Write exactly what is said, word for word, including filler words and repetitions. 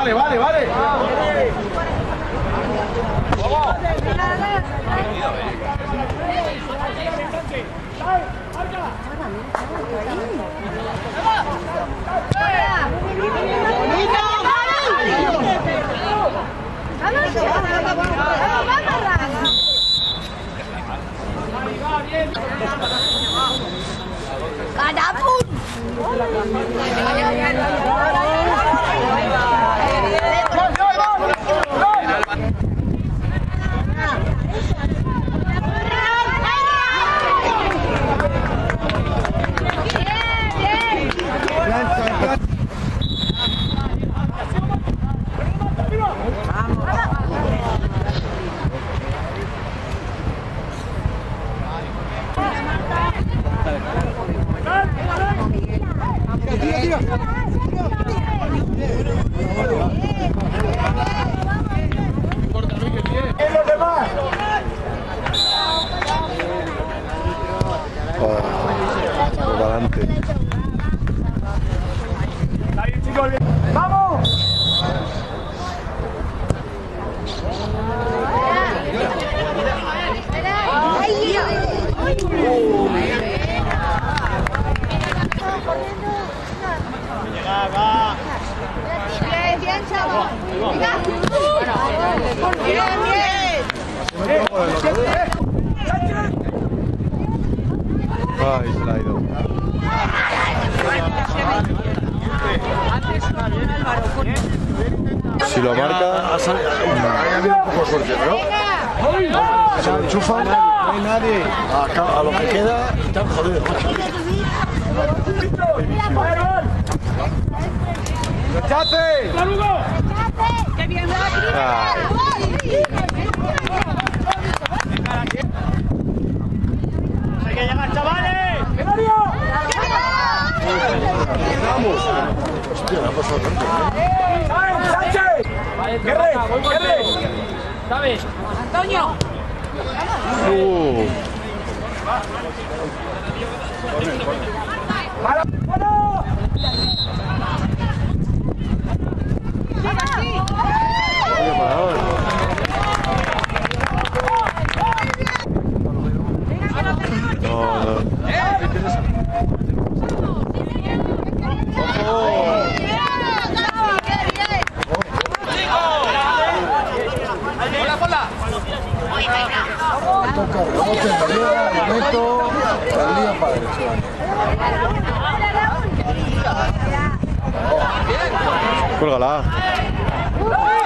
Vale, vale, vale. ¡Vamos! Bien, bien, chavo. Bien, bien. Ay, se la ha ido. Si lo marca, ha salido un poco suerte, ¿no? Se lo enchufan, no hay nadie. A, a lo que queda, están jodidos. ¡Chate! ¡Qué bien! ¡Hay que llegar, chavales! ¡Vamos! Hostia, la ha pasado tanto, ¿eh? ¡Sánchez! ¡Guerre! ¡Guerre! ¿Sabes? ¡Antonio! Uh. ¡Para! ¡Para! Toca rebote, pelea, momento, el día padre. Cuélgala.